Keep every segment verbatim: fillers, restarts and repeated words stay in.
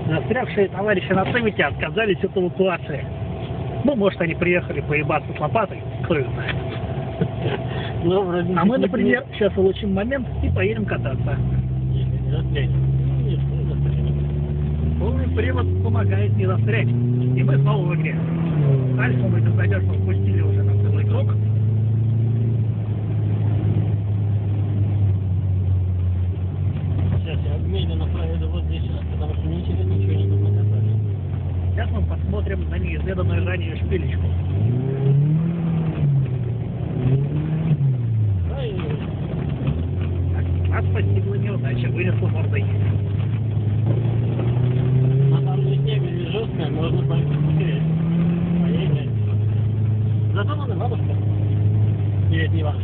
Застрявшие товарищи на цемите отказались от эвакуации. Ну, может, они приехали поебаться с лопатой, кто их знает. Ну, вроде а мы, не- например, сейчас улучшим момент и поедем кататься. не застрянет. Ну, нет, не застрянет. Полный привод помогает не застрять. И мы снова в игре. Альфу мы безнадежно упустили уже на целый круг. Сейчас я медленно проеду вот здесь, потому что мне через ничего не нужно катать. Сейчас мы посмотрим на неизведанную ранее шпилечку. Ай, Так, нас постигла неудача, вынесла мордой. а там же снег здесь жесткая, можно поехать быстрее. Поехать. Зато вон и бабушка. Или это не бабушка?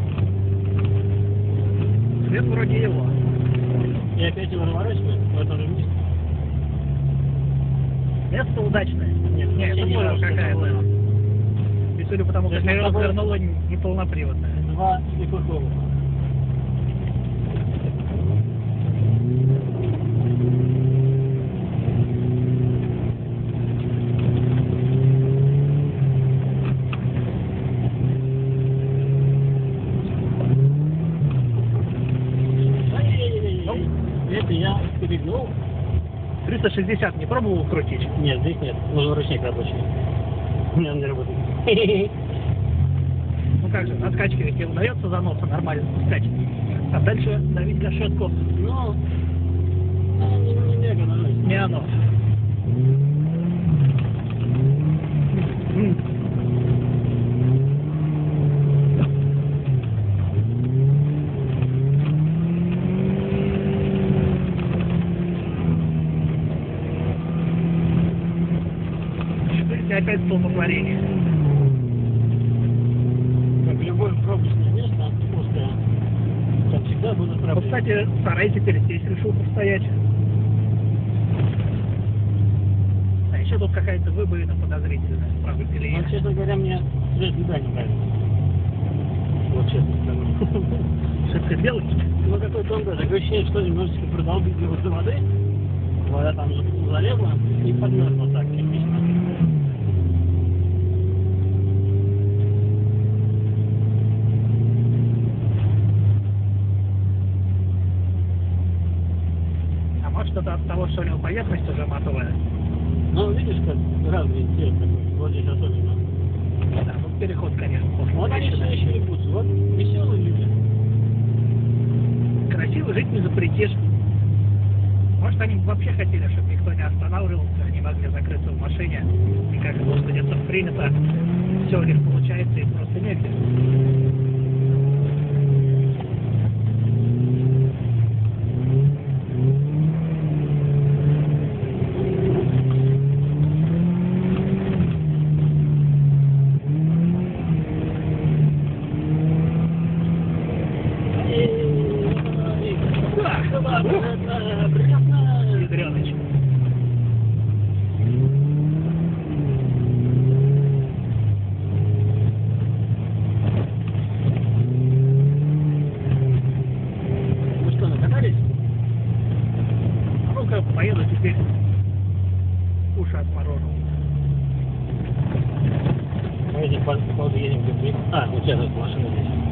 Цвет вроде его. И опять его разворачивают в этом же месте. Место удачное. Нет, Нет, это вообще не тоже важно, какая-то. это И судя по тому, То как есть наверное, мы с тобой- развернула неполноприводная. Два слепых голуба. Ай-яй-яй-яй. Это я перегнул. триста шестьдесят не пробовал крутить? Нет, здесь нет. Нужен ручник рабочий. У меня он не работает. Ну как же, на скачке ведь тебе удается за носа нормально спускать. А дальше давить гашетку Ну, ну, не, не мега нравится. не оно. М. Шпильки опять столпотворение. Как любое пробочное место, узкое. Там всегда будут Вот, проблемы. кстати, сарай теперь здесь решил постоять. А еще тут какая-то выбоина подозрительная в правой колее. Ну, честно говоря, мне цвет льда не нравится. Вот честно скажу. Шибко белый. Ну, какой-то он, да, такое ощущение, что немножечко продолбить его до воды. Вода там же залезла и подмерзла так частично. А может это от того, что у него поверхность уже матовая? Ну, видишь, как разный цвет такой. Вот здесь особенно. Да, тут переход, конечно, после Вот они все трещины. еще репутся. Вот веселые люди. Красиво жить не запретишь. Может, они вообще хотели, чтобы никто не останавливался, они могли закрыться в машине, и как это что где-то принято, все у них получается, и просто негде. Да, ладно, это приятно. Ядреныч. Вы что, накатались? А ну-ка, поеду теперь. Уши отморожу. Мы здесь, походу, едем к любви. А, вот сейчас эта машина здесь.